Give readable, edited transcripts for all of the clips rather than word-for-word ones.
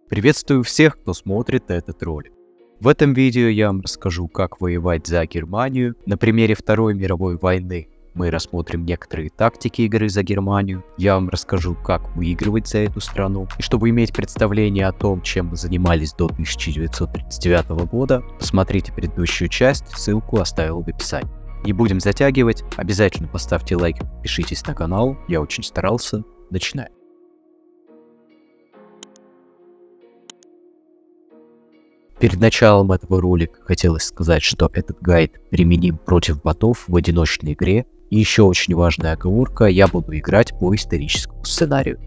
Приветствую всех, кто смотрит этот ролик. В этом видео я вам расскажу, как воевать за Германию. На примере Второй мировой войны мы рассмотрим некоторые тактики игры за Германию. Я вам расскажу, как выигрывать за эту страну. И чтобы иметь представление о том, чем мы занимались до 1939 года, посмотрите предыдущую часть, ссылку оставил в описании. Не будем затягивать, обязательно поставьте лайк, подпишитесь на канал, я очень старался. Начинаем. Перед началом этого ролика хотелось сказать, что этот гайд применим против ботов в одиночной игре. И еще очень важная оговорка, я буду играть по историческому сценарию.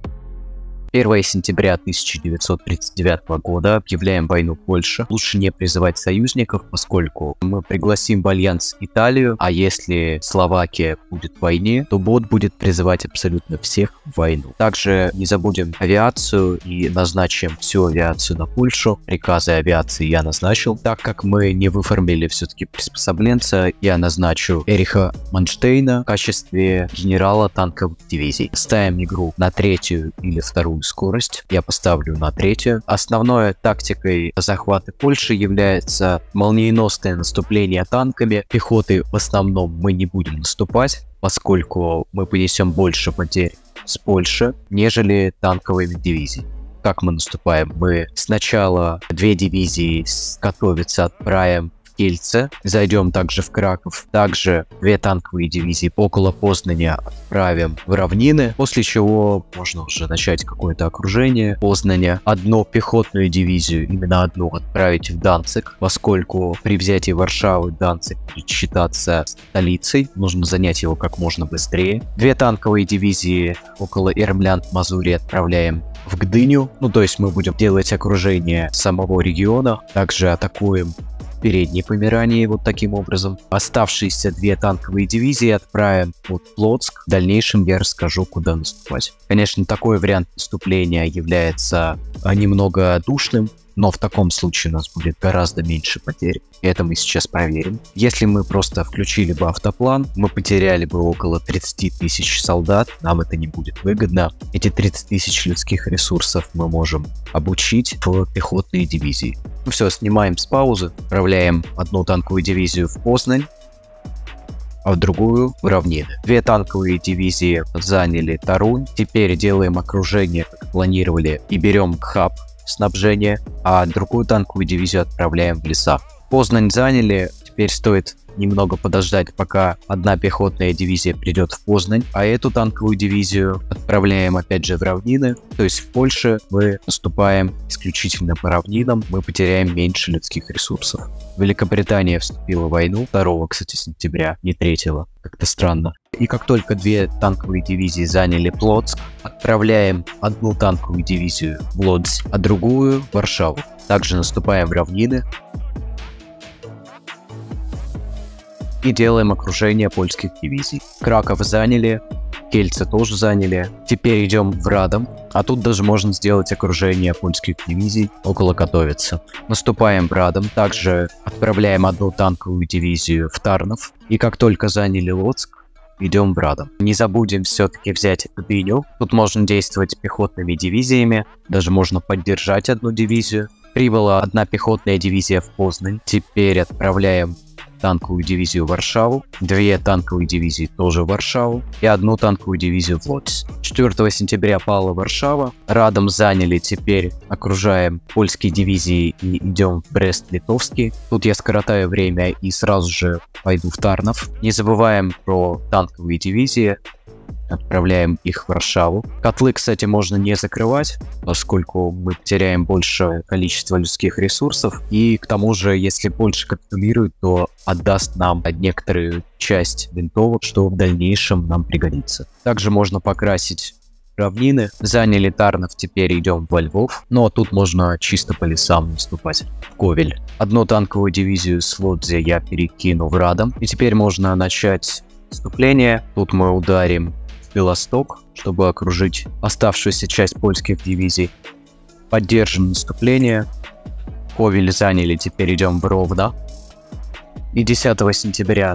1 сентября 1939 года объявляем войну Польше. Лучше не призывать союзников, поскольку мы пригласим в альянс Италию, а если Словакия будет в войне, то бот будет призывать абсолютно всех в войну. Также не забудем авиацию и назначим всю авиацию на Польшу. Приказы авиации я назначил. Так как мы не выформили все-таки приспособленца, я назначу Эриха Манштейна в качестве генерала танковых дивизий. Ставим игру на 3-ю или 2-ю скорость, я поставлю на 3-ю. Основной тактикой захвата Польши является молниеносное наступление танками. Пехоты в основном мы не будем наступать, поскольку мы понесем больше потерь с Польши, нежели танковыми дивизиями. Как мы наступаем? Мы сначала 2 дивизии готовятся, отправим в Кельце, зайдем также в Краков, также 2 танковые дивизии около Познания отправим в равнины, после чего можно уже начать какое-то окружение Познания. 1 пехотную дивизию, именно 1, отправить в Данциг, поскольку при взятии Варшавы Данциг будет считаться столицей, нужно занять его как можно быстрее. 2 танковые дивизии около Эрмлянд-Мазури отправляем в Гдыню, то есть мы будем делать окружение самого региона, также атакуем передней Померании вот таким образом. Оставшиеся 2 танковые дивизии отправим под Плотск. В дальнейшем я расскажу, куда наступать. Конечно, такой вариант наступления является немного душным, но в таком случае у нас будет гораздо меньше потерь. И это мы сейчас проверим. Если мы просто включили бы автоплан, мы потеряли бы около 30 тысяч солдат. Нам это не будет выгодно. Эти 30 тысяч людских ресурсов мы можем обучить в пехотные дивизии. Все, снимаем с паузы. Отправляем 1 танковую дивизию в Познань, а в другую в равнины. 2 танковые дивизии заняли Торунь. Теперь делаем окружение, как планировали, и берем хаб снабжения, а другую танковую дивизию отправляем в леса. Познань заняли, теперь стоит немного подождать, пока 1 пехотная дивизия придет в Познань, а эту танковую дивизию отправляем опять же в равнины, то есть в Польше мы наступаем исключительно по равнинам, мы потеряем меньше людских ресурсов. Великобритания вступила в войну 2, кстати, сентября, не 3-го, как-то странно. И как только 2 танковые дивизии заняли Плотск, отправляем 1 танковую дивизию в Лодзь, а другую в Варшаву. Также наступаем в равнины и делаем окружение польских дивизий. Краков заняли, Кельце тоже заняли. Теперь идем в Радом, а тут даже можно сделать окружение польских дивизий около Катовицы. Наступаем в Радом, также отправляем 1 танковую дивизию в Тарнов. И как только заняли Лоцк, идем в Радом. Не забудем все-таки взять Гдыню. Тут можно действовать пехотными дивизиями, даже можно поддержать 1 дивизию. Прибыла 1 пехотная дивизия в Познань. Теперь отправляем танковую дивизию в Варшаву, 2 танковые дивизии тоже в Варшаву и 1 танковую дивизию в Лодзь. 4 сентября пала Варшава, Радом заняли, теперь окружаем польские дивизии и идем в Брест-Литовский. Тут я скоротаю время и сразу же пойду в Тарнов. Не забываем про танковые дивизии, отправляем их в Варшаву. Котлы, кстати, можно не закрывать, поскольку мы потеряем большее количество людских ресурсов. И к тому же, если Польша капитулирует, то отдаст нам некоторую часть винтовок, что в дальнейшем нам пригодится. Также можно покрасить равнины. Заняли Тарнов, теперь идем во Львов. Но тут можно чисто по лесам наступать. В Ковель. 1 танковую дивизию с Лодзи я перекину в Радом. И теперь можно начать наступление. Тут мы ударим Белосток, чтобы окружить оставшуюся часть польских дивизий. Поддержим наступление. Ковель заняли, теперь идем в Ровно. И 10 сентября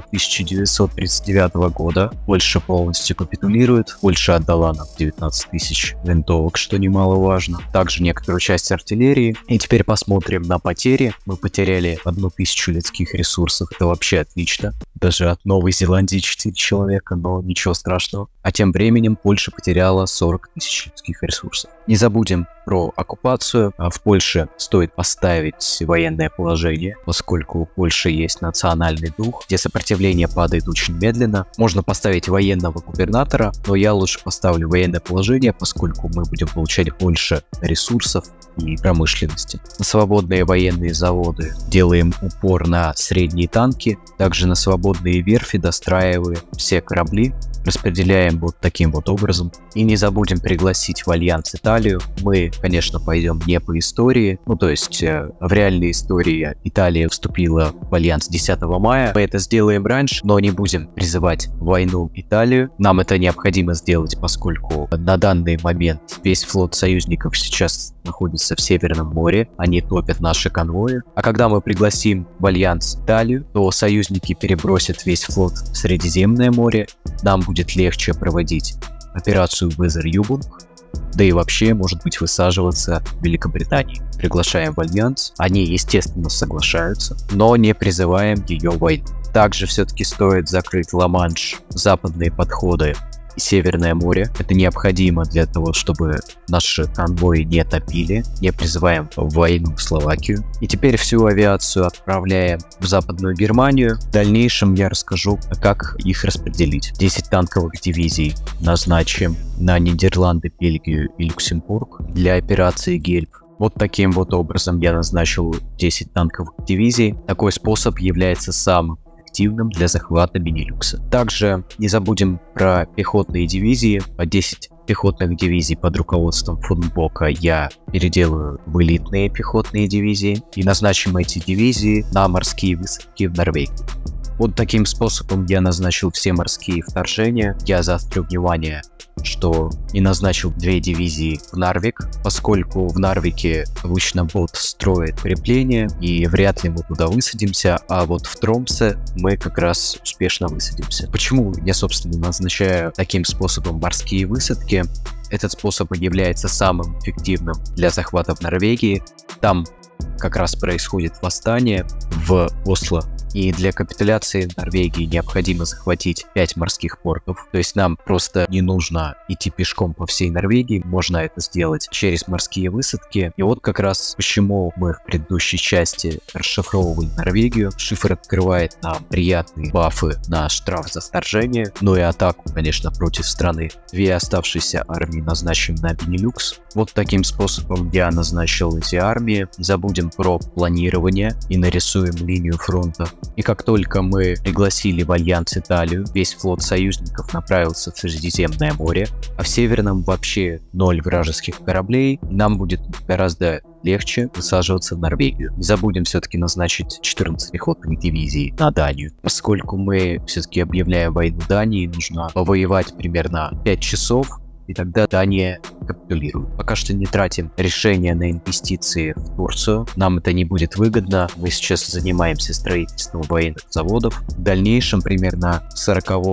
1939 года Польша полностью капитулирует. Польша отдала нам 19 тысяч винтовок, что немаловажно. Также некоторую часть артиллерии. И теперь посмотрим на потери. Мы потеряли 1000 людских ресурсов. Это вообще отлично. Даже от Новой Зеландии 4 человека, но ничего страшного. А тем временем Польша потеряла 40 тысяч людских ресурсов. Не забудем про оккупацию. В Польше стоит поставить военное положение, поскольку у Польши есть национальный дух, где сопротивление падает очень медленно. Можно поставить военного губернатора, но я лучше поставлю военное положение, поскольку мы будем получать больше ресурсов и промышленности. На свободные военные заводы делаем упор на средние танки, также на свободные верфи достраиваем все корабли, распределяем вот таким вот образом. И не забудем пригласить в альянс Италию. Мы, конечно, пойдем не по истории, то есть в реальной истории Италия вступила в альянс 10 мая. Мы это сделаем раньше, но не будем призывать войну Италию. Нам это необходимо сделать, поскольку на данный момент весь флот союзников сейчас находится в Северном море, они топят наши конвои. А когда мы пригласим в альянс Италию, то союзники перебросят весь флот в Средиземное море, нам будет легче проводить операцию Везер-Юбунг, да и вообще, может быть, высаживаться в Великобритании. Приглашаем в альянс, они, естественно, соглашаются, но не призываем ее в войну. Также все-таки стоит закрыть Ла-Манш, западные подходы и Северное море. Это необходимо для того, чтобы наши конвои не топили. Не призываем в войну Словакию. И теперь всю авиацию отправляем в Западную Германию. В дальнейшем я расскажу, как их распределить. 10 танковых дивизий назначим на Нидерланды, Бельгию и Люксембург для операции Гельб. Вот таким вот образом я назначил 10 танковых дивизий. Такой способ является самым эффективным для захвата Бенилюкса. Также не забудем про пехотные дивизии. 10 пехотных дивизий под руководством фон Бока я переделаю в элитные пехотные дивизии и назначим эти дивизии на морские высадки в Норвегии. Вот таким способом я назначил все морские вторжения. Я заострю внимание, что не назначил 2 дивизии в Нарвик, поскольку в Нарвике обычно бот строит укрепления и вряд ли мы туда высадимся, а вот в Тромсе мы как раз успешно высадимся. Почему я, собственно, назначаю таким способом морские высадки? Этот способ является самым эффективным для захвата в Норвегии. Там как раз происходит восстание в Осло. И для капитуляции Норвегии необходимо захватить 5 морских портов. То есть нам просто не нужно идти пешком по всей Норвегии. Можно это сделать через морские высадки. И вот как раз почему мы в предыдущей части расшифровывали Норвегию. Шифр открывает нам приятные бафы на штраф за вторжение. Ну и атаку, конечно, против страны. 2 оставшиеся армии назначим на Бенилюкс. Вот таким способом я назначил эти армии. Не забудем про планирование и нарисуем линию фронта. И как только мы пригласили в альянс Италию, весь флот союзников направился в Средиземное море, а в Северном вообще 0 вражеских кораблей, нам будет гораздо легче высаживаться в Норвегию. Не забудем все-таки назначить 14 пехотных дивизий на Данию. Поскольку мы все-таки объявляем войну Дании, нужно повоевать примерно 5 часов, и тогда Дания капитулирует. Пока что не тратим решения на инвестиции в Турцию. Нам это не будет выгодно. Мы сейчас занимаемся строительством военных заводов. В дальнейшем, примерно к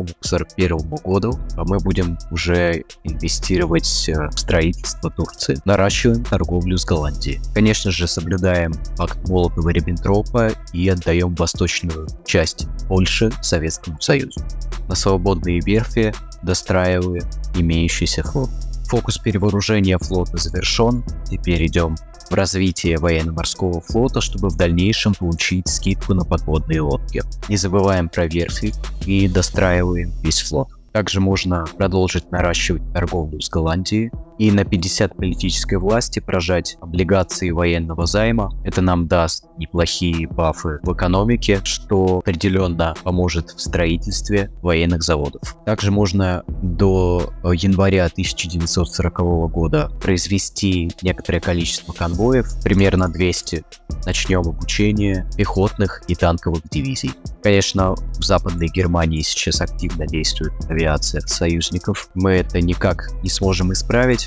40-41 году, мы будем уже инвестировать в строительство Турции. Наращиваем торговлю с Голландией. Конечно же, соблюдаем пакт Молотова-Риббентропа и отдаем восточную часть Польши Советскому Союзу. На свободные верфи достраиваем имеющийся флот. Фокус перевооружения флота завершен. Теперь идем в развитие военно-морского флота, чтобы в дальнейшем получить скидку на подводные лодки. Не забываем про верфи и достраиваем весь флот. Также можно продолжить наращивать торговлю с Голландией и на 50 политической власти прожать облигации военного займа. Это нам даст неплохие бафы в экономике, что определенно поможет в строительстве военных заводов. Также можно до января 1940 года произвести некоторое количество конвоев, примерно 200. Начнем обучение пехотных и танковых дивизий. Конечно, в Западной Германии сейчас активно действует авиация союзников. Мы это никак не сможем исправить,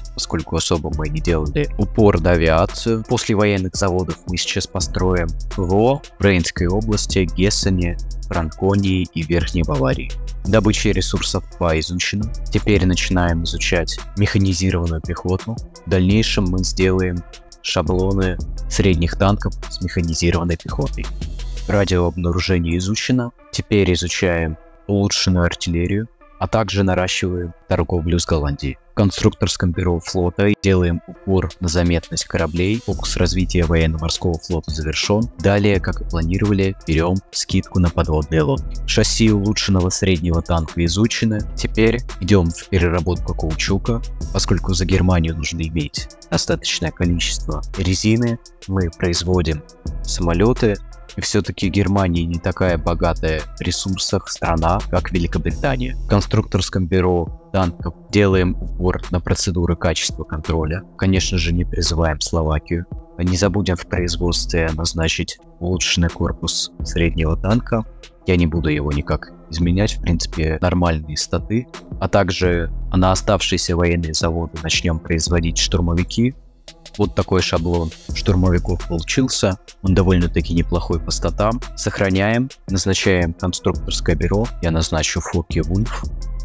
делать, поскольку особо мы не делали упор на авиацию. После военных заводов мы сейчас построим ПВО в Рейнской области, Гессене, Франконии и Верхней Баварии. Добыча ресурсов изучена. Теперь начинаем изучать механизированную пехоту. В дальнейшем мы сделаем шаблоны средних танков с механизированной пехотой. Радиообнаружение изучено. Теперь изучаем улучшенную артиллерию, а также наращиваем торговлю с Голландией. В конструкторском бюро флота делаем упор на заметность кораблей. Фокус развития военно-морского флота завершен. Далее, как и планировали, берем скидку на подводные лодки. Шасси улучшенного среднего танка изучены. Теперь идем в переработку каучука. Поскольку за Германию нужно иметь достаточное количество резины, мы производим самолеты. И все-таки Германия не такая богатая в ресурсах страна, как Великобритания. В конструкторском бюро танков делаем упор на процедуры качества контроля. Конечно же, не призываем Словакию. Не забудем в производстве назначить улучшенный корпус среднего танка. Я не буду его никак изменять, в принципе, нормальные статы. А также на оставшиеся военные заводы начнем производить штурмовики. Вот такой шаблон штурмовиков получился. Он довольно-таки неплохой по статам. Сохраняем, назначаем конструкторское бюро. Я назначу Фокке-Вульф.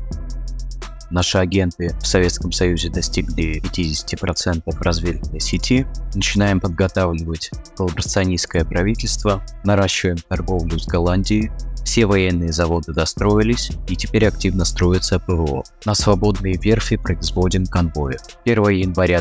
Наши агенты в Советском Союзе достигли 50% разведывательной сети. Начинаем подготавливать коллаборационистское правительство. Наращиваем торговлю с Голландией. Все военные заводы достроились, и теперь активно строится ПВО. На свободные верфи производим конвои. 1 января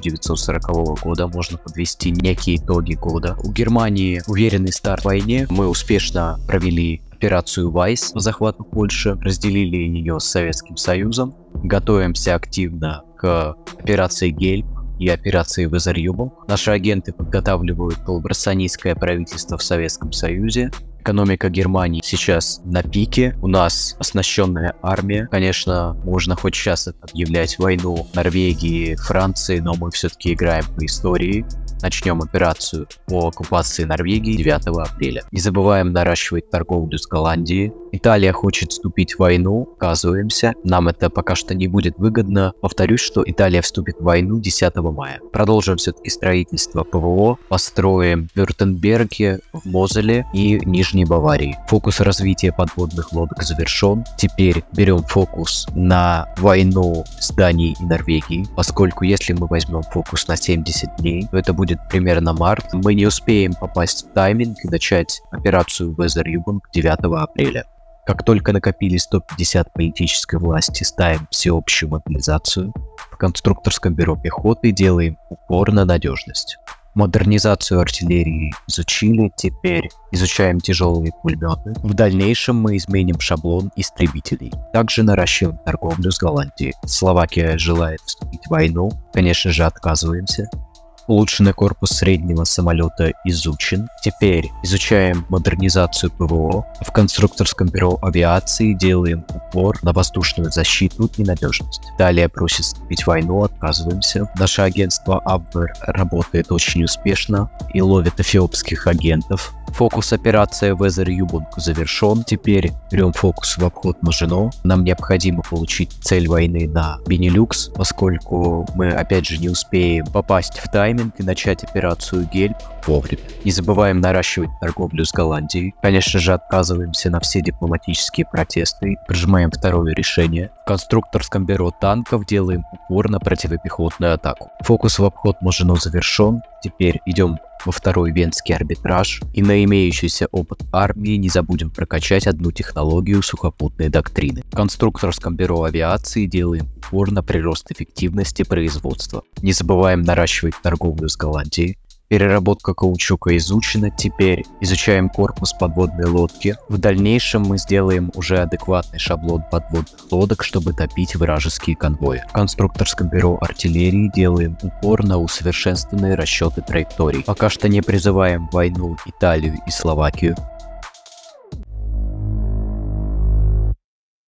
1940 года можно подвести некие итоги года. У Германии уверенный старт в войне. Мы успешно провели операцию Вайс по захвату Польши, разделили ее с Советским Союзом. Готовимся активно к операции Гельб и операции Везерюбл. Наши агенты подготавливают коллаборационистское правительство в Советском Союзе. Экономика Германии сейчас на пике, у нас оснащенная армия. Конечно, можно хоть сейчас объявлять войну Норвегии, Франции, но мы все-таки играем по истории. Начнем операцию по оккупации Норвегии 9 апреля. Не забываем наращивать торговлю с Голландией. Италия хочет вступить в войну, отказываемся. Нам это пока что не будет выгодно. Повторюсь, что Италия вступит в войну 10 мая. Продолжим все-таки строительство ПВО. Построим в Вюртемберге, в Мозеле и Нижней Баварии. Фокус развития подводных лодок завершен. Теперь берем фокус на войну с Данией и Норвегией. Поскольку если мы возьмем фокус на 70 дней, то это будет примерно март. Мы не успеем попасть в тайминг и начать операцию Везерюбл 9 апреля. Как только накопили 150 политической власти, ставим всеобщую мобилизацию. В конструкторском бюро пехоты делаем упор на надежность. Модернизацию артиллерии изучили, теперь изучаем тяжелые пулеметы. В дальнейшем мы изменим шаблон истребителей. Также наращиваем торговлю с Голландией. Словакия желает вступить в войну, конечно же отказываемся. Улучшенный корпус среднего самолета изучен. Теперь изучаем модернизацию ПВО. В конструкторском бюро авиации делаем упор на воздушную защиту и надежность. Далее просит вступить в войну, отказываемся. Наше агентство Абвер работает очень успешно и ловит эфиопских агентов. Фокус операция Везерюбл завершен. Теперь берем фокус в обход Мажино. Нам необходимо получить цель войны на Бенилюкс, поскольку мы опять же не успеем попасть в тайминг и начать операцию Гельб вовремя. Не забываем наращивать торговлю с Голландией. Конечно же отказываемся на все дипломатические протесты. Прижимаем второе решение. В конструкторском бюро танков делаем упор на противопехотную атаку. Фокус в обход Мажино завершен. Теперь идем во второй венский арбитраж, и на имеющийся опыт армии не забудем прокачать одну технологию сухопутной доктрины. В конструкторском бюро авиации делаем упор на прирост эффективности производства. Не забываем наращивать торговлю с Голландией. Переработка каучука изучена, теперь изучаем корпус подводной лодки. В дальнейшем мы сделаем уже адекватный шаблон подводных лодок, чтобы топить вражеские конвои. В конструкторском бюро артиллерии делаем упор на усовершенствованные расчеты траекторий. Пока что не призываем в войну Италию и Словакию.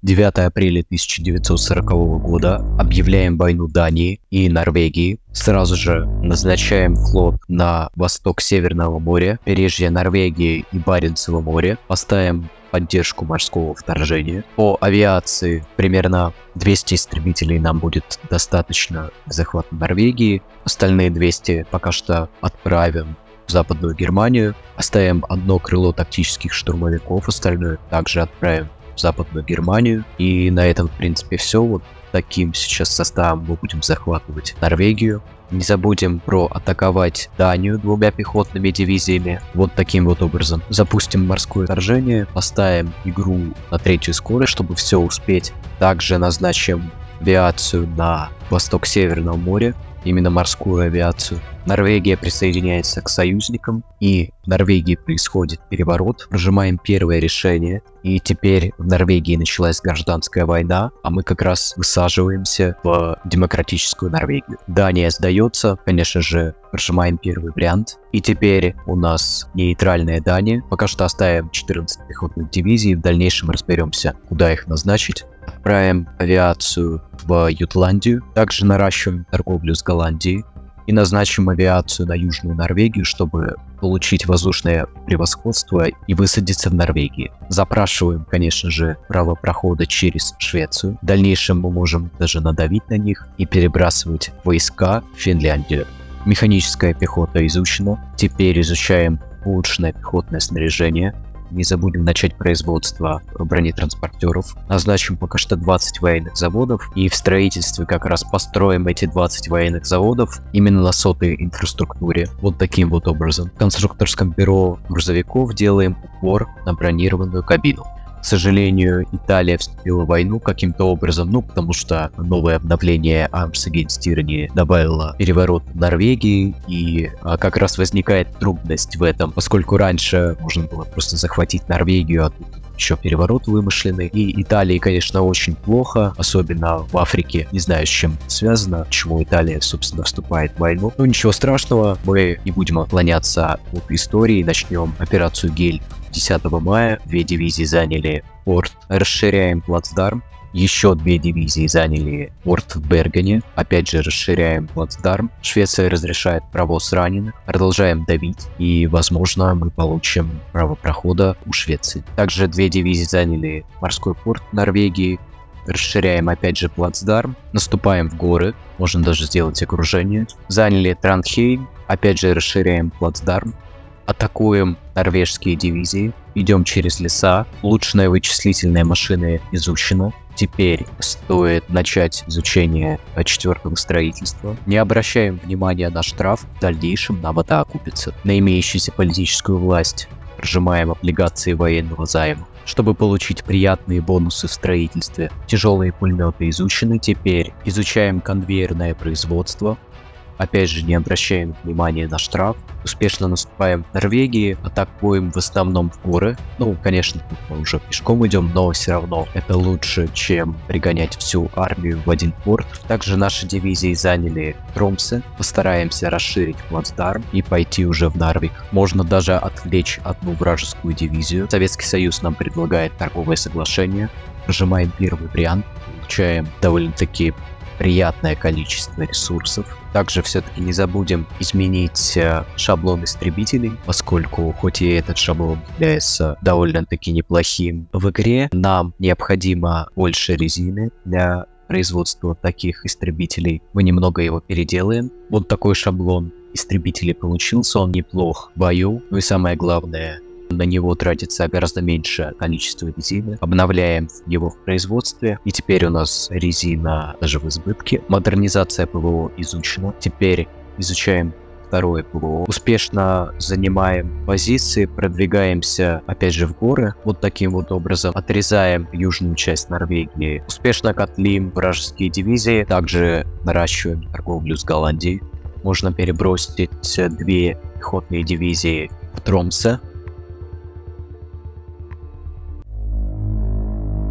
9 апреля 1940 года объявляем войну Дании и Норвегии. Сразу же назначаем флот на восток Северного моря, побережье Норвегии и Баренцево море. Поставим поддержку морского вторжения. По авиации примерно 200 истребителей нам будет достаточно к захвату Норвегии. Остальные 200 пока что отправим в Западную Германию. Оставим одно крыло тактических штурмовиков, остальное также отправим в Западную Германию. И на этом, в принципе, все. Вот таким сейчас составом мы будем захватывать Норвегию. Не забудем про атаковать Данию 2 пехотными дивизиями. Вот таким вот образом. Запустим морское вторжение, поставим игру на 3-ю скорость, чтобы все успеть. Также назначим авиацию на восток Северного моря, именно морскую авиацию. Норвегия присоединяется к союзникам, и в Норвегии происходит переворот. Прожимаем первое решение, и теперь в Норвегии началась гражданская война, а мы как раз высаживаемся в демократическую Норвегию. Дания сдается, конечно же, прожимаем первый вариант. И теперь у нас нейтральная Дания. Пока что оставим 14 пехотных дивизий, в дальнейшем разберемся, куда их назначить. Отправим авиацию в Ютландию, также наращиваем торговлю с Голландией и назначим авиацию на Южную Норвегию, чтобы получить воздушное превосходство и высадиться в Норвегии. Запрашиваем, конечно же, право прохода через Швецию. В дальнейшем мы можем даже надавить на них и перебрасывать войска в Финляндию. Механическая пехота изучена. Теперь изучаем улучшенное пехотное снаряжение. Не забудем начать производство бронетранспортеров. Назначим пока что 20 военных заводов. И в строительстве как раз построим эти 20 военных заводов именно на сотой инфраструктуре. Вот таким вот образом. В конструкторском бюро грузовиков делаем упор на бронированную кабину. К сожалению, Италия вступила в войну каким-то образом, потому что новое обновление Arms Against Tyranny добавило переворот в Норвегии, и как раз возникает трудность в этом, поскольку раньше можно было просто захватить Норвегию, а тут еще переворот вымышленный. И Италии, конечно, очень плохо, особенно в Африке. Не знаю, с чем это связано, почему Италия, собственно, вступает в войну. Но ничего страшного, мы не будем отклоняться от истории, начнем операцию Гель. 10 мая 2 дивизии заняли порт, расширяем плацдарм. Еще 2 дивизии заняли порт в Бергене. Опять же расширяем плацдарм. Швеция разрешает провоз раненых. Продолжаем давить. И, возможно, мы получим право прохода у Швеции. Также 2 дивизии заняли морской порт Норвегии. Расширяем опять же плацдарм. Наступаем в горы. Можно даже сделать окружение. Заняли Транхейм. Опять же расширяем плацдарм. Атакуем норвежские дивизии, идем через леса, улучшенная вычислительная машина изучена. Теперь стоит начать изучение 4-го строительства. Не обращаем внимания на штраф, в дальнейшем нам это окупится. На имеющуюся политическую власть прожимаем облигации военного займа. Чтобы получить приятные бонусы в строительстве, тяжелые пулеметы изучены, теперь изучаем конвейерное производство. Опять же, не обращаем внимания на штраф. Успешно наступаем в Норвегии, атакуем в основном в горы. Конечно, тут мы уже пешком идем, но все равно это лучше, чем пригонять всю армию в один порт. Также наши дивизии заняли Тромсе. Постараемся расширить плацдарм и пойти уже в Нарвик. Можно даже отвлечь одну вражескую дивизию. Советский Союз нам предлагает торговое соглашение. Прожимаем первый вариант, получаем довольно-таки приятное количество ресурсов. Также все-таки не забудем изменить шаблон истребителей, поскольку хоть и этот шаблон является довольно-таки неплохим в игре, нам необходимо больше резины для производства таких истребителей. Мы немного его переделаем. Вот такой шаблон истребителей получился, он неплох в бою. И самое главное, на него тратится гораздо меньше количество резины. Обновляем его в производстве. И теперь у нас резина даже в избытке. Модернизация ПВО изучена. Теперь изучаем второе ПВО. Успешно занимаем позиции, продвигаемся опять же в горы. Вот таким вот образом отрезаем южную часть Норвегии. Успешно котлим вражеские дивизии. Также наращиваем торговлю с Голландией. Можно перебросить 2 пехотные дивизии в Тромсе.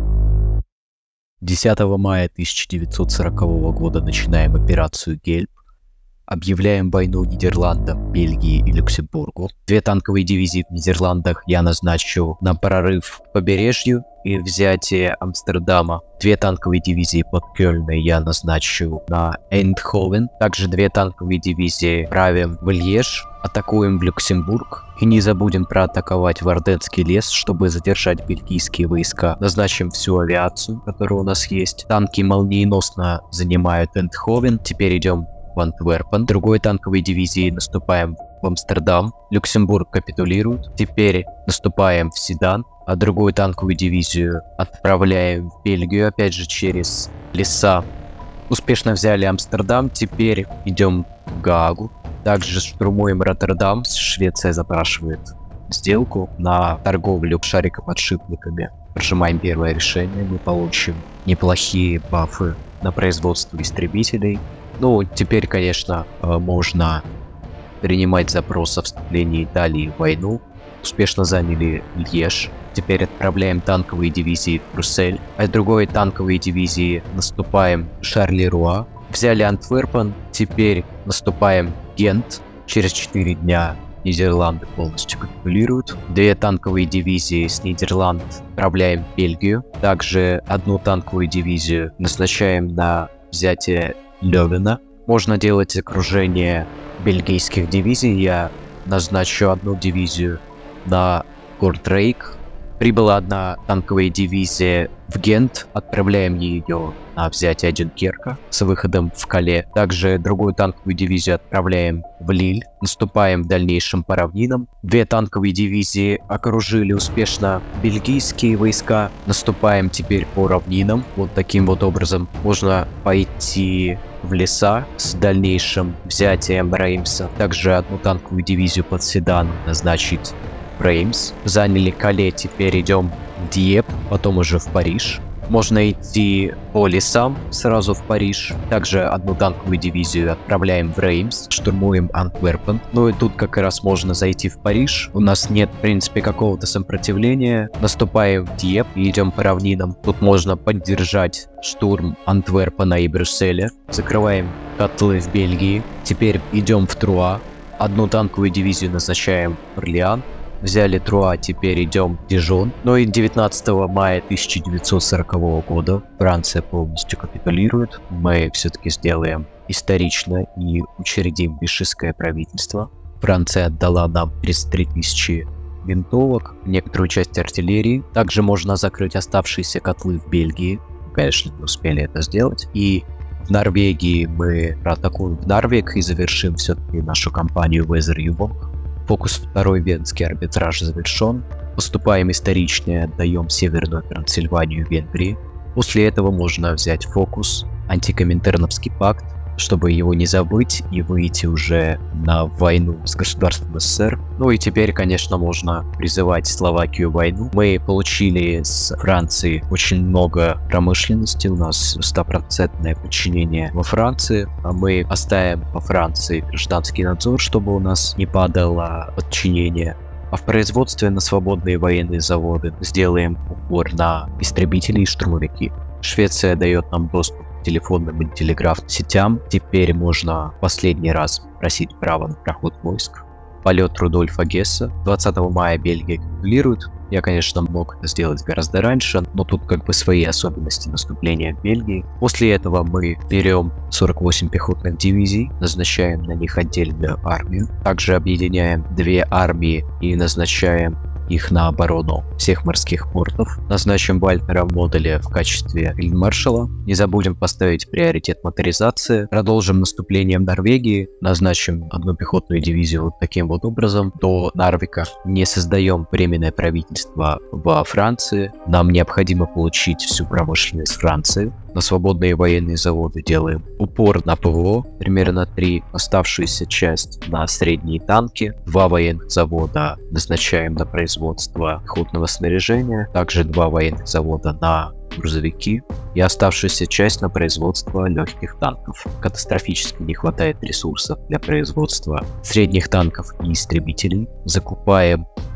10 мая 1940 года начинаем операцию Гельб. Объявляем войну Нидерландам, Бельгии и Люксембургу. 2 танковые дивизии в Нидерландах я назначу на прорыв к побережью и взятие Амстердама. 2 танковые дивизии под Кёльной я назначу на Эйндховен. Также 2 танковые дивизии правим в Льеж, атакуем в Люксембург. И не забудем проатаковать Варденский лес, чтобы задержать бельгийские войска. Назначим всю авиацию, которая у нас есть. Танки молниеносно занимают Эйндховен. Теперь идем в Антверпен. Другой танковой дивизии наступаем в Амстердам. Люксембург капитулирует. Теперь наступаем в Седан. А другую танковую дивизию отправляем в Бельгию, опять же через леса. Успешно взяли Амстердам. Теперь идем в Гаагу. Также штурмуем Роттердам. Швеция запрашивает сделку на торговлю шарикоподшипниками. Прожимаем первое решение. Мы получим неплохие бафы на производство истребителей. Ну, теперь, конечно, можно принимать запрос о вступлении Италии в войну. Успешно заняли Льеж. Теперь отправляем танковые дивизии в Брюссель. А с другой танковые дивизии наступаем в Шарлеруа. Взяли Антверпен. Теперь наступаем в Гент. Через 4 дня Нидерланды полностью капитулируют. 2 танковые дивизии с Нидерланд отправляем в Бельгию. Также 1 танковую дивизию назначаем на взятие Лёвена. Можно делать окружение бельгийских дивизий. Я назначу 1 дивизию на Кортрейк. Прибыла 1 танковая дивизия в Гент. Отправляем ее на взятие Дюнкерка с выходом в Кале. Также другую танковую дивизию отправляем в Лиль. Наступаем в дальнейшем по равнинам. 2 танковые дивизии окружили успешно бельгийские войска. Наступаем теперь по равнинам. Вот таким вот образом можно пойти в леса с дальнейшим взятием Реймса. Также 1 танковую дивизию под Седаном назначить Реймс. Заняли Кале, теперь идем в Диеп, потом уже в Париж. Можно идти по лесам сразу в Париж. Также 1 танковую дивизию отправляем в Реймс, штурмуем Антверпен. Ну и тут как раз можно зайти в Париж. У нас нет, в принципе, какого-то сопротивления. Наступаем в Диеп и идем по равнинам. Тут можно поддержать штурм Антверпена и Брюсселя. Закрываем котлы в Бельгии. Теперь идем в Труа. 1 танковую дивизию назначаем в Орлеан. Взяли Труа, теперь идем в Дижон. Ну и 19 мая 1940 года Франция полностью капитулирует. Мы все-таки сделаем исторично и учредим вишистское правительство. Франция отдала нам 33 тысячи винтовок, некоторую часть артиллерии. Также можно закрыть оставшиеся котлы в Бельгии. Конечно, не успели это сделать. И в Норвегии мы проатакуем в Нарвик и завершим все-таки нашу кампанию Везер-Юбонг. Фокус 2 Венский арбитраж завершен. Поступаем историчнее, отдаем Северную Трансильванию Венгрии. После этого можно взять фокус антикоминтерновский пакт, чтобы его не забыть и выйти уже на войну с государством СССР. Ну и теперь, конечно, можно призывать Словакию в войну. Мы получили с Франции очень много промышленности, у нас 100% подчинение во Франции. А мы оставим по Франции гражданский надзор, чтобы у нас не падало подчинение. А в производстве на свободные военные заводы сделаем упор на истребители и штурмовики. Швеция дает нам доступ к телефонным и телеграфным сетям. Теперь можно последний раз просить право на проход войск. Полет Рудольфа Гесса. 20 мая Бельгия капитулирует. Я, конечно, мог это сделать гораздо раньше, но тут как бы свои особенности наступления в Бельгии. После этого мы берем 48 пехотных дивизий, назначаем на них отдельную армию. Также объединяем 2 армии и назначаем их на оборону всех морских портов. Назначим Вальтера Моделя в качестве фельдмаршала. Не забудем поставить приоритет моторизации. Продолжим наступление в Норвегии. Назначим 1 пехотную дивизию вот таким вот образом до Нарвика. Не создаем временное правительство во Франции. Нам необходимо получить всю промышленность Франции. На свободные военные заводы делаем упор на ПВО, примерно 3, оставшуюся часть на средние танки, 2 военных завода назначаем на производство пехотного снаряжения, также 2 военных завода на грузовики и оставшуюся часть на производство легких танков. Катастрофически не хватает ресурсов для производства средних танков и истребителей. Закупаем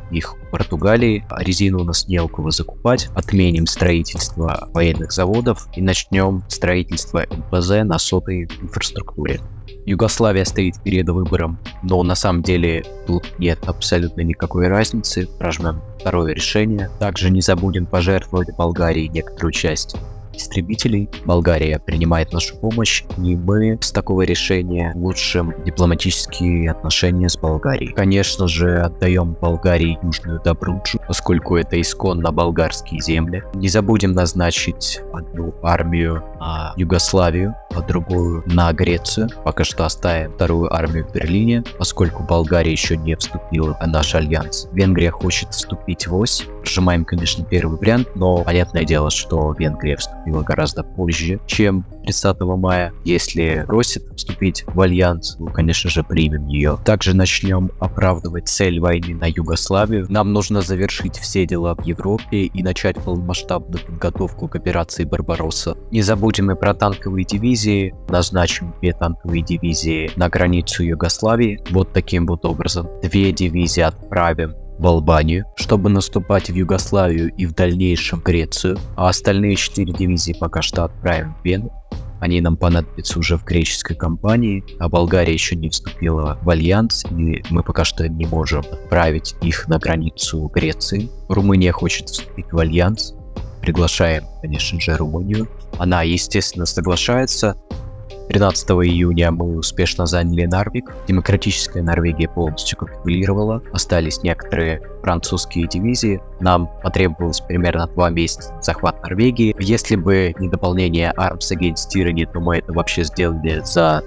их в Португалии. Резину у нас не у кого закупать. Отменим строительство военных заводов и начнем строительство НПЗ на сотой инфраструктуре. Югославия стоит перед выбором, но на самом деле тут нет абсолютно никакой разницы. Прожмем второе решение. Также не забудем пожертвовать Болгарии некоторую часть истребителей. Болгария принимает нашу помощь, и мы с такого решения улучшим дипломатические отношения с Болгарией. Конечно же, отдаем Болгарии Южную Добруджу, поскольку это исконно болгарские земли. Не забудем назначить одну армию на Югославию, а другую на Грецию. Пока что оставим вторую армию в Берлине, поскольку Болгария еще не вступила в наш альянс. Венгрия хочет вступить в ОСь. Прожимаем, конечно, первый вариант, но понятное дело, что Венгрия вступила гораздо позже, чем 30 мая. Если просит вступить в альянс, то, конечно же, примем ее. Также начнем оправдывать цель войны на Югославию. Нам нужно завершить все дела в Европе и начать полномасштабную подготовку к операции «Барбаросса». Не забудем и про танковые дивизии. Назначим 2 танковые дивизии на границу Югославии. Вот таким вот образом. 2 дивизии отправим в Албанию, чтобы наступать в Югославию и в дальнейшем в Грецию, а остальные 4 дивизии пока что отправим в Вену. Они нам понадобятся уже в греческой кампании, а Болгария еще не вступила в альянс, и мы пока что не можем отправить их на границу Греции. Румыния хочет вступить в альянс. Приглашаем, конечно же, Румынию. Она, естественно, соглашается. 13 июня мы успешно заняли Нарвик. Демократическая Норвегия полностью капитулировала. Остались некоторые французские дивизии. Нам потребовалось примерно 2 месяца на захват Норвегии. Если бы не дополнение Arms Against Tyranny, то мы это вообще сделали за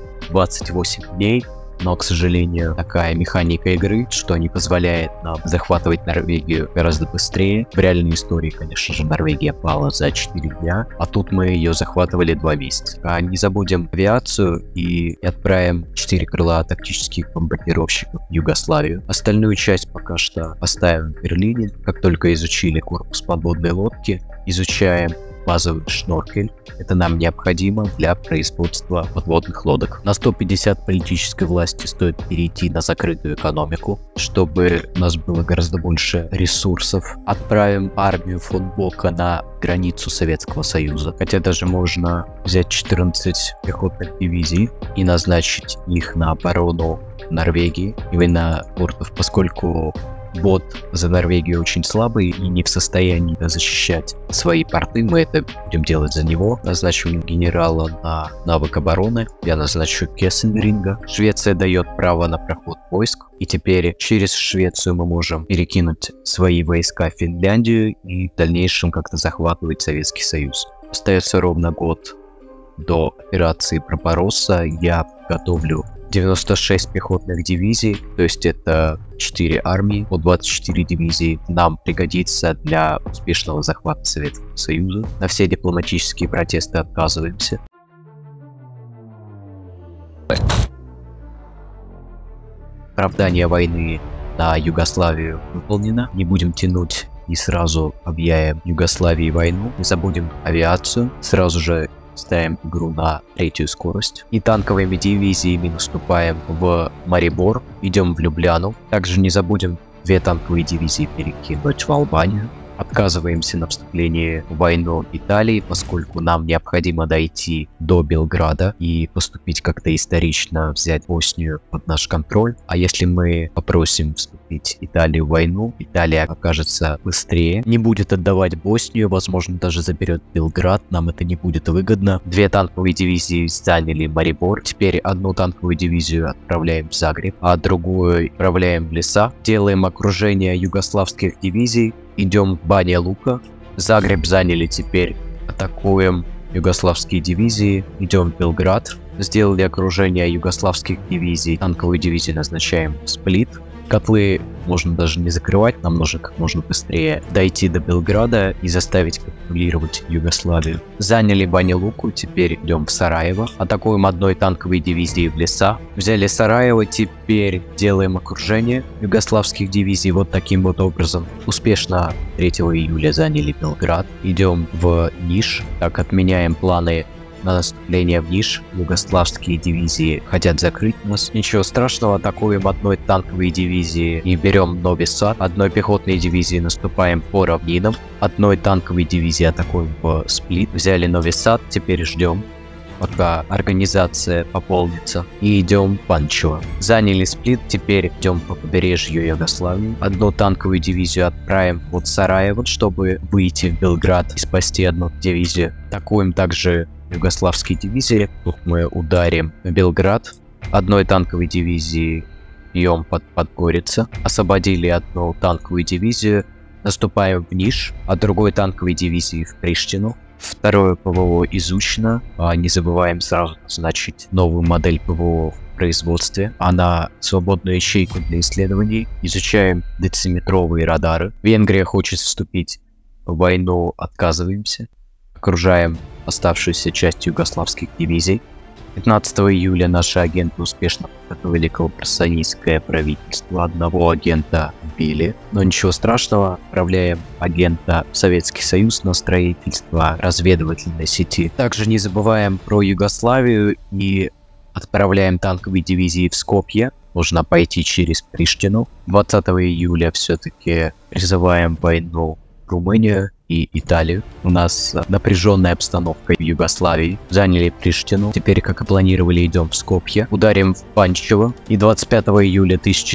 28 дней. Но, к сожалению, такая механика игры, что не позволяет нам захватывать Норвегию гораздо быстрее. В реальной истории, конечно же, Норвегия пала за 4 дня, а тут мы ее захватывали 2 месяца. А не забудем авиацию и отправим 4 крыла тактических бомбардировщиков в Югославию. Остальную часть пока что оставим в Берлине. Как только изучили корпус подводной лодки, изучаем базовый шноркель. Это нам необходимо для производства подводных лодок. На 150 политической власти стоит перейти на закрытую экономику, чтобы у нас было гораздо больше ресурсов. Отправим армию фон Бока на границу Советского Союза. Хотя даже можно взять 14 пехотных дивизий и назначить их на оборону Норвегии и военно-портов, поскольку бот за Норвегию очень слабый и не в состоянии защищать свои порты. Мы это будем делать за него. Назначим генерала на навык обороны. Я назначу Кессенринга. Швеция дает право на проход войск. И теперь через Швецию мы можем перекинуть свои войска в Финляндию и в дальнейшем как-то захватывать Советский Союз. Остается ровно год до операции Барбаросса. Я готовлю 96 пехотных дивизий, то есть это 4 армии, по 24 дивизии нам пригодится для успешного захвата Советского Союза. На все дипломатические протесты отказываемся. Оправдание войны на Югославию выполнено. Не будем тянуть и сразу объявим Югославии войну. Не забудем авиацию. Сразу же ставим игру на 3-ю скорость. И танковыми дивизиями наступаем в Марибор, идем в Любляну. Также не забудем 2 танковые дивизии перекинуть в Албанию. Отказываемся на вступлении в войну Италии, поскольку нам необходимо дойти до Белграда и поступить как-то исторично, взять Боснию под наш контроль. А если мы попросим вступить Италию в войну, Италия окажется быстрее, не будет отдавать Боснию, возможно, даже заберет Белград, нам это не будет выгодно. 2 танковые дивизии заняли Марибор, теперь 1 танковую дивизию отправляем в Загреб, а другую отправляем в леса. Делаем окружение югославских дивизий. Идем в Баня-Лука. Загреб заняли, теперь атакуем югославские дивизии. Идем в Белград. Сделали окружение югославских дивизий. Танковую дивизию назначаем в Сплит. Котлы можно даже не закрывать, нам нужно как можно быстрее дойти до Белграда и заставить капитулировать Югославию. Заняли Баня-Луку, теперь идем в Сараево. Атакуем 1 танковой дивизией в леса. Взяли Сараево, теперь делаем окружение югославских дивизий вот таким вот образом. Успешно 3 июля заняли Белград. Идем в Ниш. Так, отменяем планы на наступление в Ниш. Югославские дивизии хотят закрыть нас. Ничего страшного, атакуем одной танковой дивизии и берем Нови Сад. Одной пехотной дивизии наступаем по равнинам. Одной танковой дивизии атакуем в Сплит. Взяли Нови Сад, теперь ждем, пока организация пополнится, и идем в Панчево. Заняли Сплит, теперь идем по побережью Югославии. Одну танковую дивизию отправим в Сараево, чтобы выйти в Белград и спасти одну дивизию. Атакуем также югославские дивизии. Тут мы ударим Белград. Одной танковой дивизии бьем под Подгорица. Освободили одну танковую дивизию. Наступаем в Ниш, а другой танковой дивизии в Приштину. Второе ПВО изучено. Не забываем сразу назначить новую модель ПВО в производстве. Она свободную ячейку для исследований. Изучаем дециметровые радары. Венгрия хочет вступить в войну, отказываемся. Окружаем оставшуюся часть югославских дивизий. 15 июля наши агенты успешно подготовили коллаборационистское правительство. Одного агента убили, но ничего страшного. Отправляем агента в Советский Союз на строительство разведывательной сети. Также не забываем про Югославию и отправляем танковые дивизии в Скопье. Нужно пойти через Приштину. 20 июля все-таки призываем войну Румынию и Италию. У нас напряженная обстановка в Югославии. Заняли Приштину. Теперь, как и планировали, идем в Скопье. Ударим в Панчево. И 25 июля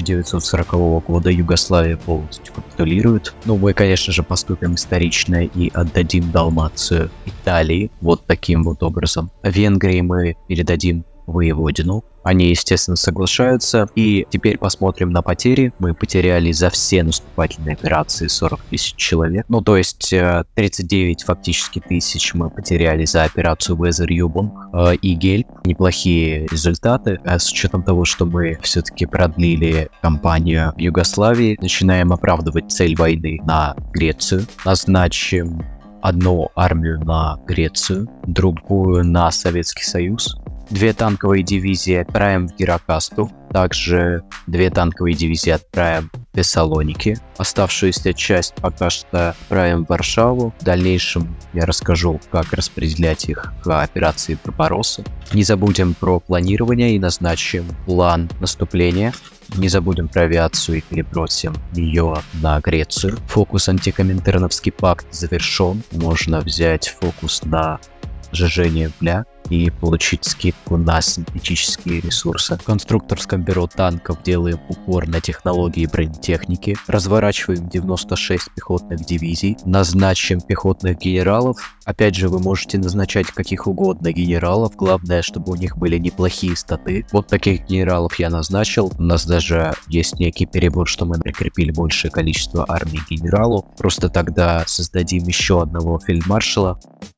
1940 года Югославия полностью капитулирует. Ну, мы, конечно же, поступим исторично и отдадим Далмацию Италии. Вот таким вот образом. Венгрии мы передадим Воеводину. Они, естественно, соглашаются. И теперь посмотрим на потери. Мы потеряли за все наступательные операции 40 тысяч человек. Ну, то есть 39 фактически тысяч мы потеряли за операцию Везер-Юбунг и Гельп. Неплохие результаты. А с учетом того, что мы все-таки продлили кампанию в Югославии, начинаем оправдывать цель войны на Грецию. Назначим одну армию на Грецию, другую на Советский Союз. 2 танковые дивизии отправим в Геракасту. Также 2 танковые дивизии отправим в Фессалоники. Оставшуюся часть пока что отправим в Варшаву. В дальнейшем я расскажу, как распределять их к операции Барбаросса. Не забудем про планирование и назначим план наступления. Не забудем про авиацию и перебросим ее на Грецию. Фокус антикоминтерновский пакт завершен. Можно взять фокус на сжижение угля и получить скидку на синтетические ресурсы. В конструкторском бюро танков делаем упор на технологии бронетехники. Разворачиваем 96 пехотных дивизий. Назначим пехотных генералов. Опять же, вы можете назначать каких угодно генералов. Главное, чтобы у них были неплохие статы. Вот таких генералов я назначил. У нас даже есть некий перебор, что мы прикрепили большее количество армий генералу. Просто тогда создадим еще одного фельдмаршала.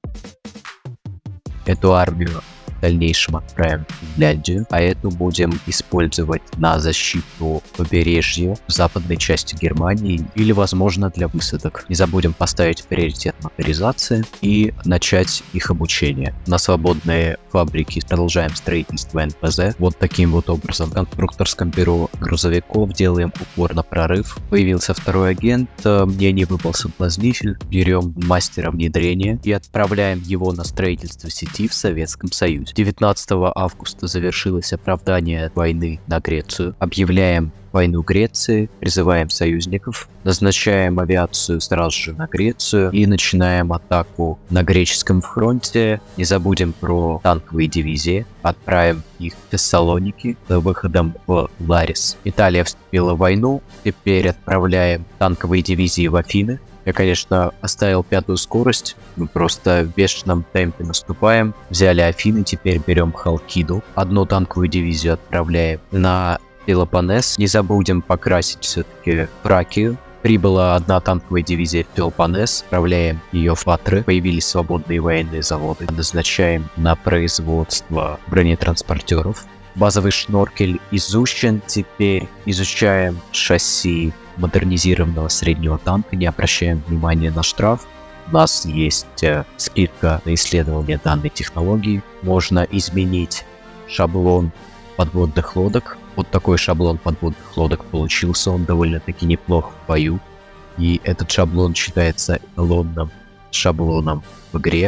Эту армию в дальнейшем отправим в Финляндию, а эту будем использовать на защиту побережья в западной части Германии или, возможно, для высадок. Не забудем поставить приоритет моторизации и начать их обучение. На свободные фабрики продолжаем строительство НПЗ. Вот таким вот образом. В конструкторском бюро грузовиков делаем упор на прорыв. Появился второй агент, мне не выпал соблазнитель. Берем мастера внедрения и отправляем его на строительство сети в Советском Союзе. 19 августа завершилось оправдание войны на Грецию. Объявляем войну Греции, призываем союзников, назначаем авиацию сразу же на Грецию и начинаем атаку на греческом фронте. Не забудем про танковые дивизии, отправим их в Фессалоники с выходом в Ларис. Италия вступила в войну, теперь отправляем танковые дивизии в Афины. Я, конечно, оставил 5-ю скорость, мы просто в бешеном темпе наступаем. Взяли Афины, теперь берем Халкиду. Одну танковую дивизию отправляем на Пелопоннес. Не забудем покрасить все-таки Фракию. Прибыла одна танковая дивизия в Пелопоннес. Отправляем ее в Патры. Появились свободные военные заводы. Назначаем на производство бронетранспортеров. Базовый шноркель изучен. Теперь изучаем шасси модернизированного среднего танка, не обращаем внимания на штраф. У нас есть скидка на исследование данной технологии. Можно изменить шаблон подводных лодок. Вот такой шаблон подводных лодок получился. Он довольно-таки неплох в бою. И этот шаблон считается эталонным шаблоном в игре.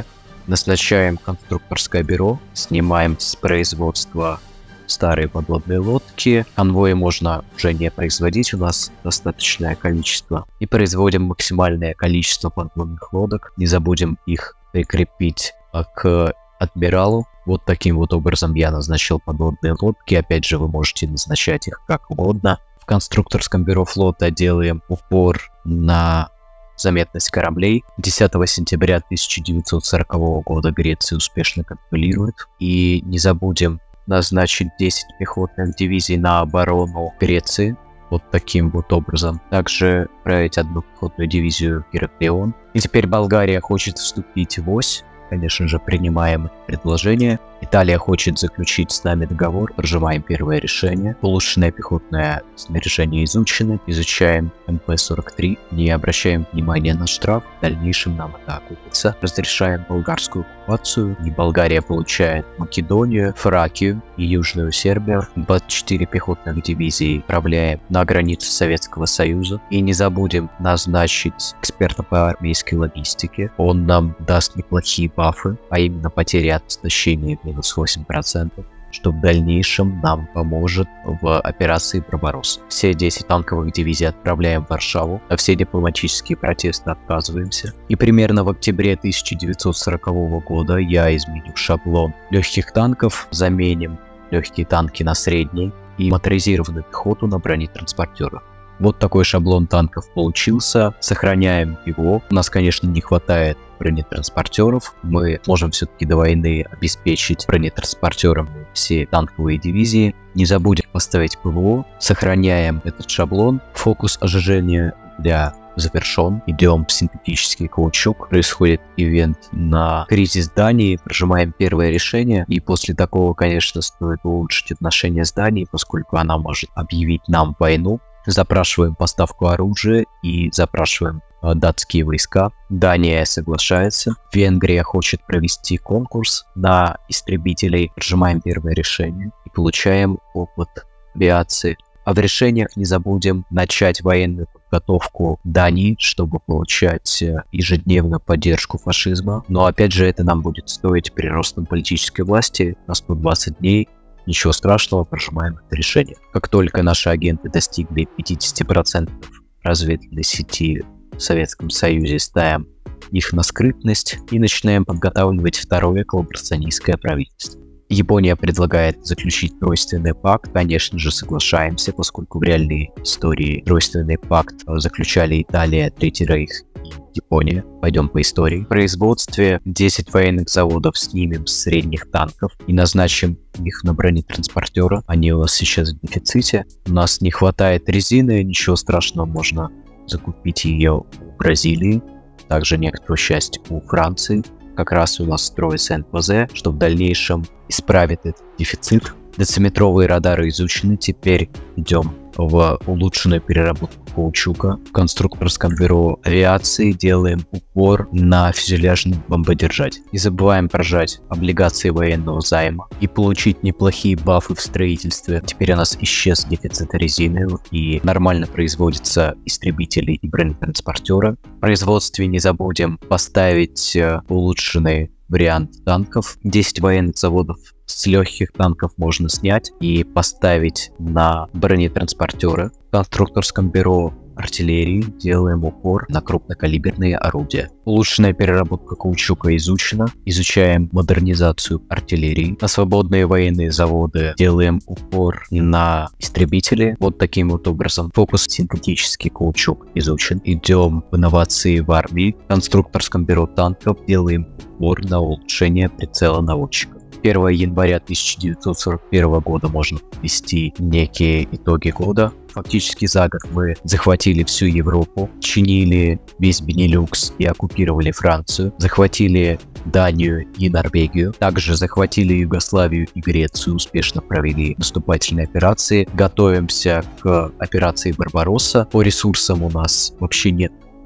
Назначаем конструкторское бюро, снимаем с производства старые подводные лодки. Конвои можно уже не производить, у нас достаточное количество. И производим максимальное количество подводных лодок. Не забудем их прикрепить к адмиралу. Вот таким вот образом я назначил подводные лодки. Опять же, вы можете назначать их как угодно. В конструкторском бюро флота делаем упор на заметность кораблей. 10 сентября 1940 года Греция успешно капитулирует. И не забудем назначить 10 пехотных дивизий на оборону Греции. Вот таким вот образом. Также отправить одну пехотную дивизию в Гераклион. И теперь Болгария хочет вступить в ось. Конечно же, принимаем предложение. Италия хочет заключить с нами договор. Прожимаем первое решение. Улучшенное пехотное снаряжение изучено. Изучаем МП-43. Не обращаем внимания на штраф. В дальнейшем нам это окупится. Разрешаем болгарскую оккупацию. И Болгария получает Македонию, Фракию и Южную Сербию. 24 пехотных дивизии отправляем на границу Советского Союза. И не забудем назначить эксперта по армейской логистике. Он нам даст неплохие бафы, а именно потери от истощения минус 8%, что в дальнейшем нам поможет в операции Барбаросса. Все 10 танковых дивизий отправляем в Варшаву, а все дипломатические протесты отказываемся. И примерно в октябре 1940 года я изменю шаблон легких танков, заменим легкие танки на средние и моторизированную пехоту на бронетранспортерах. Вот такой шаблон танков получился. Сохраняем его. У нас, конечно, не хватает бронетранспортеров. Мы можем все-таки до войны обеспечить бронетранспортером все танковые дивизии. Не забудем поставить ПВО. Сохраняем этот шаблон. Фокус ожижения для завершен. Идем в синтетический каучук. Происходит ивент на кризис Дании. Прожимаем первое решение. И после такого, конечно, стоит улучшить отношения с Данией, поскольку она может объявить нам войну. Запрашиваем поставку оружия и запрашиваем датские войска. Дания соглашается. Венгрия хочет провести конкурс на истребителей. Прожимаем первое решение и получаем опыт авиации. А в решениях не забудем начать военную подготовку Дании, чтобы получать ежедневную поддержку фашизма. Но опять же, это нам будет стоить приростом политической власти на 120 дней. Ничего страшного, прожимаем это решение. Как только наши агенты достигли 50% разведывательной сети в Советском Союзе, ставим их на скрытность и начинаем подготавливать второе коллаборационистское правительство. Япония предлагает заключить тройственный пакт. Конечно же, соглашаемся, поскольку в реальной истории тройственный пакт заключали Италия, Третий Рейх и Япония. Пойдем по истории. В производстве 10 военных заводов снимем с средних танков и назначим их на бронетранспортеры. Они у нас сейчас в дефиците. У нас не хватает резины, ничего страшного, можно закупить ее у Бразилии. Также некоторую часть у Франции. Как раз у нас строится НПЗ, что в дальнейшем исправит этот дефицит. Дециметровые радары изучены, теперь идем в улучшенную переработку каучука. В конструкторском бюро авиации делаем упор на фюзеляжный бомбодержатель. Не забываем прожать облигации военного займа и получить неплохие бафы в строительстве. Теперь у нас исчез дефицит резины и нормально производятся истребители и бронетранспортеры. В производстве не забудем поставить улучшенный вариант танков. 10 военных заводов с легких танков можно снять и поставить на бронетранспортеры. В конструкторском бюро артиллерии делаем упор на крупнокалиберные орудия. Улучшенная переработка каучука изучена. Изучаем модернизацию артиллерии. На свободные военные заводы делаем упор на истребители. Вот таким вот образом. Фокус синтетический каучук изучен. Идем в инновации в армии. В конструкторском бюро танков делаем упор на улучшение прицела наводчика. 1 января 1941 года можно подвести некие итоги года. Фактически за год мы захватили всю Европу, чинили весь Бенилюкс и оккупировали Францию, захватили Данию и Норвегию, также захватили Югославию и Грецию, успешно провели наступательные операции. Готовимся к операции Барбаросса. По ресурсам у нас вообще нет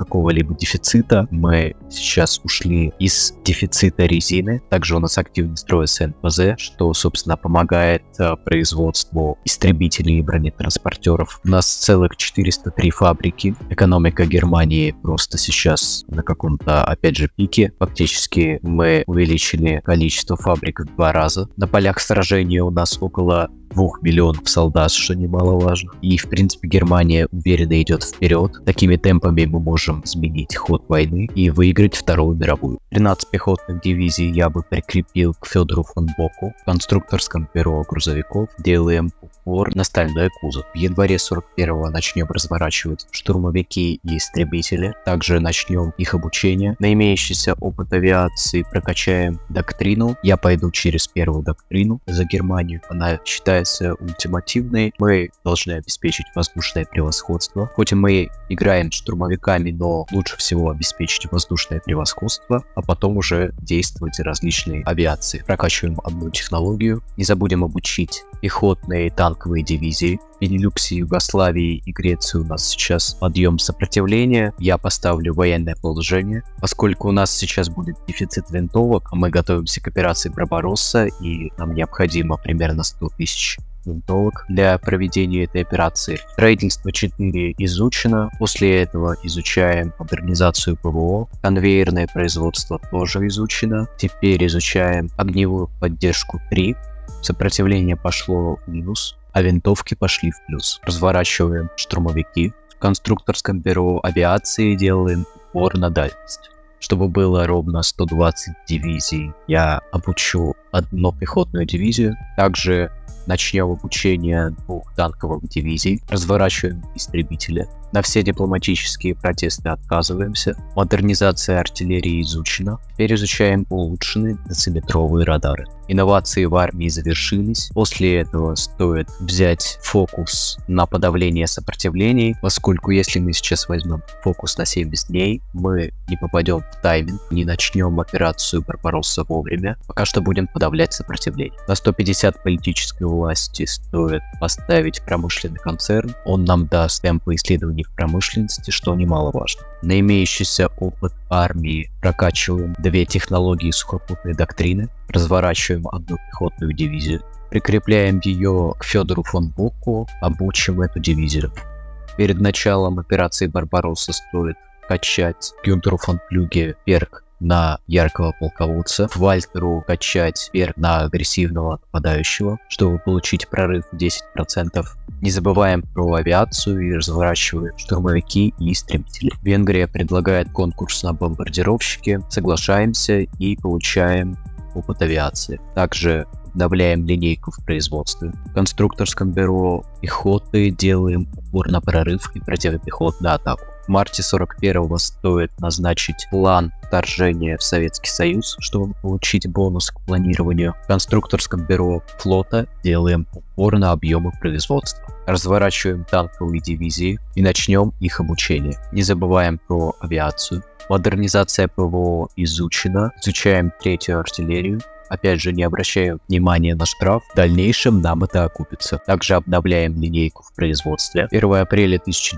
какого-либо дефицита. Мы сейчас ушли из дефицита резины. Также у нас активно строится НПЗ, что, собственно, помогает производству истребителей и бронетранспортеров. У нас целых 403 фабрики. Экономика Германии просто сейчас на каком-то, опять же, пике. Фактически мы увеличили количество фабрик в 2 раза. На полях сражения у нас около 2 миллионов солдат, что немаловажно. И, в принципе, Германия уверенно идет вперед. Такими темпами мы можем изменить ход войны и выиграть Вторую мировую. 13 пехотных дивизий я бы прикрепил к Федору фон Боку. В конструкторском бюро грузовиков делаем упор на стальной кузов. В январе 41-го начнем разворачивать штурмовики и истребители. Также начнем их обучение. На имеющийся опыт авиации прокачаем доктрину. Я пойду через первую доктрину за Германию. Она считается ультимативной. Мы должны обеспечить воздушное превосходство. Хоть и мы играем штурмовиками, но лучше всего обеспечить воздушное превосходство, а потом уже действовать различные авиации. Прокачиваем одну технологию. Не забудем обучить пехотные и танковые дивизии. В Бенилюксе, Югославии и Греции у нас сейчас подъем сопротивления. Я поставлю военное положение. Поскольку у нас сейчас будет дефицит винтовок, мы готовимся к операции Барбаросса, и нам необходимо примерно 100 тысяч винтовок для проведения этой операции. Строительство 4 изучено. После этого изучаем модернизацию ПВО. Конвейерное производство тоже изучено. Теперь изучаем огневую поддержку 3. Сопротивление пошло в минус, а винтовки пошли в плюс. Разворачиваем штурмовики. В конструкторском бюро авиации делаем упор на дальность. Чтобы было ровно 120 дивизий, я обучу одну пехотную дивизию. Также начнем обучение 2 танковых дивизий. Разворачиваем истребители. На все дипломатические протесты отказываемся. Модернизация артиллерии изучена. Теперь изучаем улучшенные дециметровые радары. Инновации в армии завершились. После этого стоит взять фокус на подавление сопротивлений, поскольку если мы сейчас возьмем фокус на 70 дней, мы не попадем в тайминг, не начнем операцию Барбаросса вовремя. Пока что будем подавлять сопротивление. На 150 политической власти стоит поставить промышленный концерн. Он нам даст темпы исследований в промышленности, что немаловажно. На имеющийся опыт армии прокачиваем 2 технологии сухопутной доктрины, разворачиваем одну пехотную дивизию, прикрепляем ее к Федору фон Боку, обучим эту дивизию. Перед началом операции Барбаросса стоит качать Гюнтеру фон Клюге перк на яркого полководца, Вальтеру качать перк на агрессивного нападающего, чтобы получить прорыв в 10%. Не забываем про авиацию и разворачиваем штурмовики и истребители. Венгрия предлагает конкурс на бомбардировщики, соглашаемся и получаем опыт авиации. Также обновляем линейку в производстве. В конструкторском бюро пехоты делаем упор на прорыв и противопехотную атаку. В марте 41-го стоит назначить план вторжения в Советский Союз, чтобы получить бонус к планированию. В конструкторском бюро флота делаем упор на объемы производства. Разворачиваем танковые дивизии и начнем их обучение. Не забываем про авиацию. Модернизация ПВО изучена. Изучаем 3-ю артиллерию. Опять же, не обращаем внимания на штраф. В дальнейшем нам это окупится. Также обновляем линейку в производстве. 1 апреля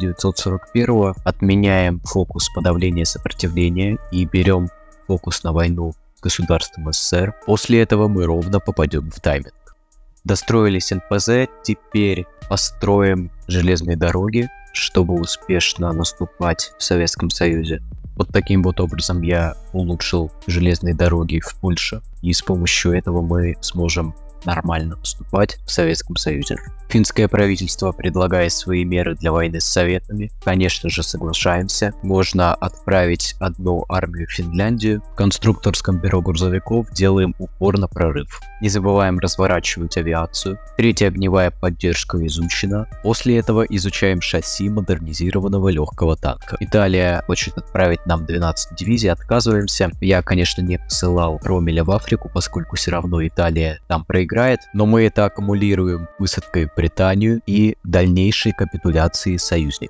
1941 отменяем фокус подавления сопротивления и берем фокус на войну с государством СССР. После этого мы ровно попадем в тайминг. Достроились НПЗ, теперь построим железные дороги, чтобы успешно наступать в Советском Союзе. Вот таким вот образом я улучшил железные дороги в Польше, и с помощью этого мы сможем нормально поступать в Советском Союзе. Финское правительство предлагает свои меры для войны с Советами. Конечно же, соглашаемся. Можно отправить одну армию в Финляндию. В конструкторском бюро грузовиков делаем упор на прорыв. Не забываем разворачивать авиацию. 3-я огневая поддержка изучена. После этого изучаем шасси модернизированного легкого танка. Италия хочет отправить нам 12 дивизий, отказываемся. Я, конечно, не посылал Роммеля в Африку, поскольку все равно Италия там проиграет, но мы это аккумулируем высадкой в Британию и дальнейшей капитуляции союзников.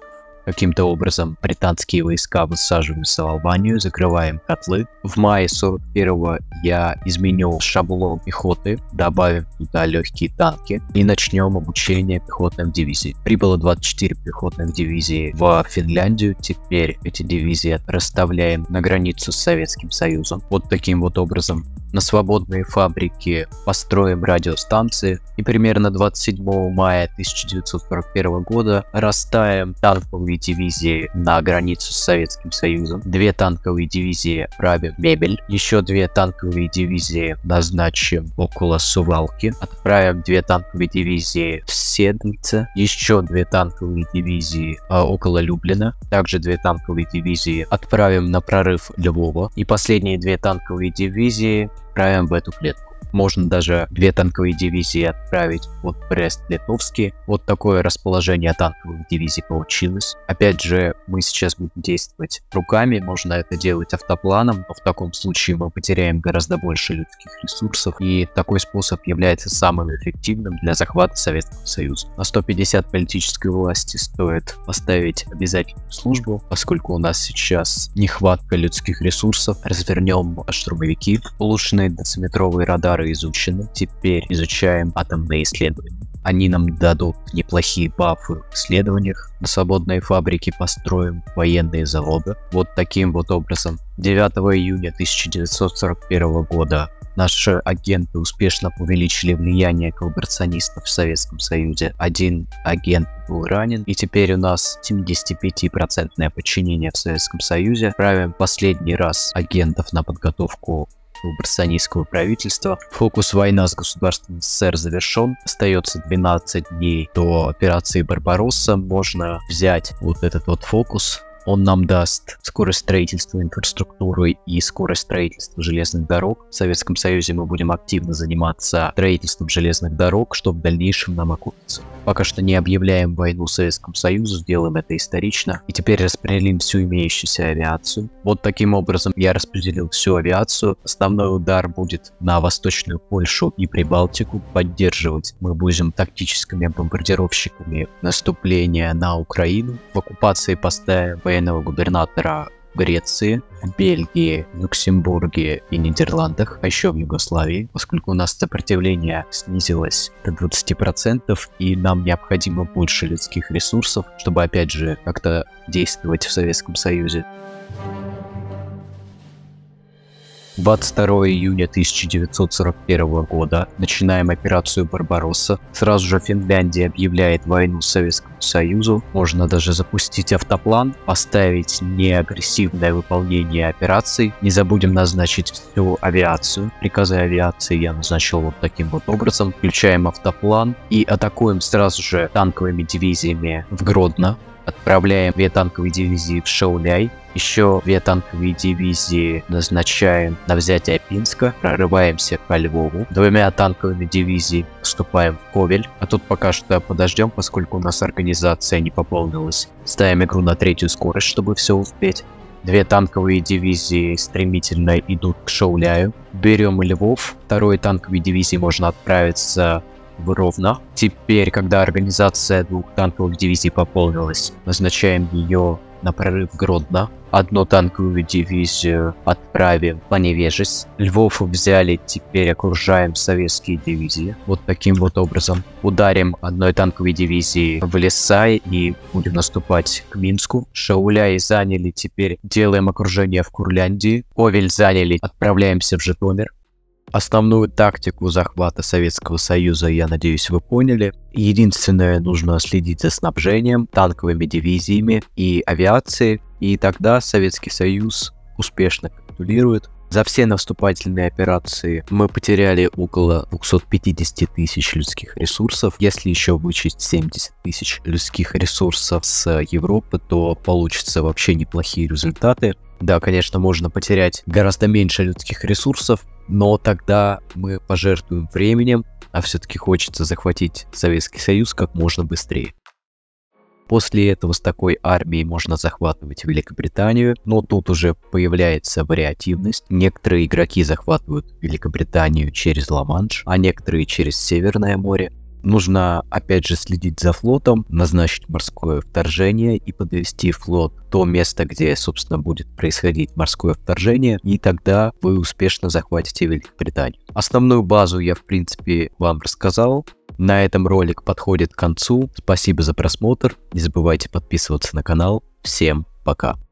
Каким-то образом британские войска высаживаются в Албанию, закрываем котлы. В мае 41-го я изменил шаблон пехоты, добавив туда легкие танки и начнем обучение пехотных дивизий. Прибыло 24 пехотных дивизии в Финляндию. Теперь эти дивизии расставляем на границу с Советским Союзом. Вот таким вот образом. На свободные фабрики построим радиостанции и примерно 27 мая 1941 года расставим танковые дивизии на границу с Советским Союзом. 2 танковые дивизии отправим в Мебель, еще 2 танковые дивизии назначим около Сувалки, отправим 2 танковые дивизии в Седлице, еще 2 танковые дивизии около Люблина, также 2 танковые дивизии отправим на прорыв Львова и последние 2 танковые дивизии отправим в эту клетку. Можно даже 2 танковые дивизии отправить в Брест-Литовский. Вот такое расположение танковых дивизий получилось. Опять же, мы сейчас будем действовать руками, можно это делать автопланом, но в таком случае мы потеряем гораздо больше людских ресурсов, и такой способ является самым эффективным для захвата Советского Союза. На 150 политической власти стоит поставить обязательную службу, поскольку у нас сейчас нехватка людских ресурсов. Развернем штурмовики, улучшенные дециметровые радары изучены. Теперь изучаем атомные исследования. Они нам дадут неплохие бафы в исследованиях. На свободной фабрике построим военные заводы. Вот таким вот образом. 9 июня 1941 года наши агенты успешно увеличили влияние коллаборационистов в Советском Союзе. 1 агент был ранен, и теперь у нас 75% подчинение в Советском Союзе. Отправим последний раз агентов на подготовку коллаборационистского правительства. Фокус «Война с государством СССР» завершен. Остается 12 дней до операции «Барбаросса». Можно взять вот этот вот фокус. Он нам даст скорость строительства инфраструктуры и скорость строительства железных дорог. В Советском Союзе мы будем активно заниматься строительством железных дорог, чтобы в дальнейшем нам окупиться. Пока что не объявляем войну Советскому Союзу, сделаем это исторично. И теперь распределим всю имеющуюся авиацию. Вот таким образом я распределил всю авиацию. Основной удар будет на Восточную Польшу и Прибалтику. Поддерживать мы будем тактическими бомбардировщиками наступления на Украину. В оккупации поставим военного губернатора Греции, в Бельгии, Люксембурге и Нидерландах, а еще в Югославии, поскольку у нас сопротивление снизилось до 20%, и нам необходимо больше людских ресурсов, чтобы опять же как-то действовать в Советском Союзе. 22 июня 1941 года начинаем операцию «Барбаросса». Сразу же Финляндия объявляет войну Советскому Союзу. Можно даже запустить автоплан, поставить неагрессивное выполнение операций. Не забудем назначить всю авиацию. Приказы авиации я назначил вот таким вот образом. Включаем автоплан и атакуем сразу же танковыми дивизиями в Гродно. Отправляем 2 танковые дивизии в Шауляй, еще 2 танковые дивизии назначаем на взятие Пинска, прорываемся ко Львову, 2 танковыми дивизиями вступаем в Ковель, а тут пока что подождем, поскольку у нас организация не пополнилась. Ставим игру на 3-ю скорость, чтобы все успеть. 2 танковые дивизии стремительно идут к Шауляю, берем Львов, 2-й танковой дивизии можно отправиться в Ровно. Теперь, когда организация 2 танковых дивизий пополнилась, назначаем ее на прорыв Гродно. 1 танковую дивизию отправим в Поневежес. Львов взяли, теперь окружаем советские дивизии. Вот таким вот образом. Ударим 1 танковой дивизии в леса и будем наступать к Минску. Шауляй заняли, теперь делаем окружение в Курляндии. Ковель заняли, отправляемся в Житомир. Основную тактику захвата Советского Союза, я надеюсь, вы поняли. Единственное, нужно следить за снабжением, танковыми дивизиями и авиацией, и тогда Советский Союз успешно капитулирует. За все наступательные операции мы потеряли около 250 тысяч людских ресурсов. Если еще вычесть 70 тысяч людских ресурсов с Европы, то получится вообще неплохие результаты. Да, конечно, можно потерять гораздо меньше людских ресурсов, но тогда мы пожертвуем временем, а все-таки хочется захватить Советский Союз как можно быстрее. После этого с такой армией можно захватывать Великобританию, но тут уже появляется вариативность. Некоторые игроки захватывают Великобританию через Ла-Манш, а некоторые через Северное море. Нужно, опять же, следить за флотом, назначить морское вторжение и подвести флот в то место, где, собственно, будет происходить морское вторжение, и тогда вы успешно захватите Великобританию. Основную базу я, в принципе, вам рассказал. На этом ролик подходит к концу. Спасибо за просмотр. Не забывайте подписываться на канал. Всем пока.